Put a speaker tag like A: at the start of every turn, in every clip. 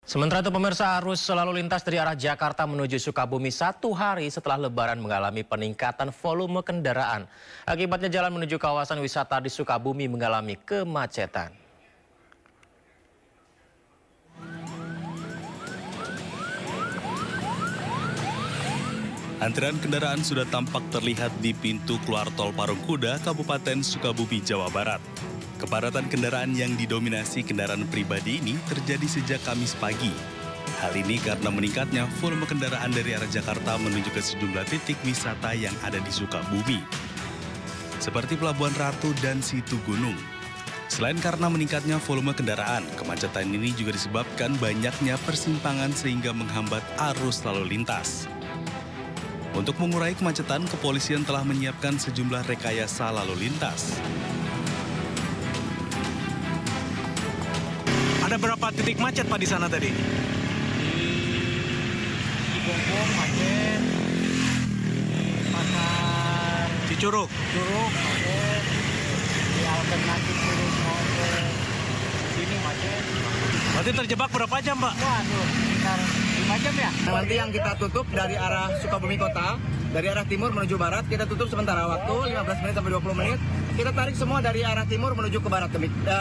A: Sementara itu pemirsa, arus selalu lintas dari arah Jakarta menuju Sukabumi satu hari setelah Lebaran mengalami peningkatan volume kendaraan. Akibatnya jalan menuju kawasan wisata di Sukabumi mengalami kemacetan.
B: Antrian kendaraan sudah tampak terlihat di pintu keluar tol Parungkuda, Kabupaten Sukabumi, Jawa Barat. Kepadatan kendaraan yang didominasi kendaraan pribadi ini terjadi sejak Kamis pagi. Hal ini karena meningkatnya volume kendaraan dari arah Jakarta menuju ke sejumlah titik wisata yang ada di Sukabumi, seperti Pelabuhan Ratu dan Situ Gunung. Selain karena meningkatnya volume kendaraan, kemacetan ini juga disebabkan banyaknya persimpangan sehingga menghambat arus lalu lintas. Untuk mengurai kemacetan, kepolisian telah menyiapkan sejumlah rekayasa lalu lintas.
C: Ada berapa titik macet Pak di sana tadi?
D: Di Bogor macet, pasar
C: Curug.
D: macet, di alternatif Curug mau ke sini macet.
C: Berarti terjebak berapa jam Pak?
D: Waduh, sekitar 5 jam ya.
E: Nanti yang kita tutup dari arah Sukabumi Kota, dari arah timur menuju barat, kita tutup sementara waktu 15 menit sampai 20 menit. Kita tarik semua dari arah timur menuju ke barat.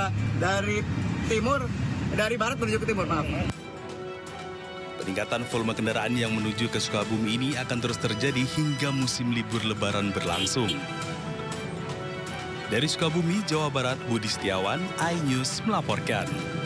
E: Dari barat menuju ke timur, maaf.
B: Peningkatan volume kendaraan yang menuju ke Sukabumi ini akan terus terjadi hingga musim libur Lebaran berlangsung. Dari Sukabumi, Jawa Barat, Budi Setiawan, iNews melaporkan.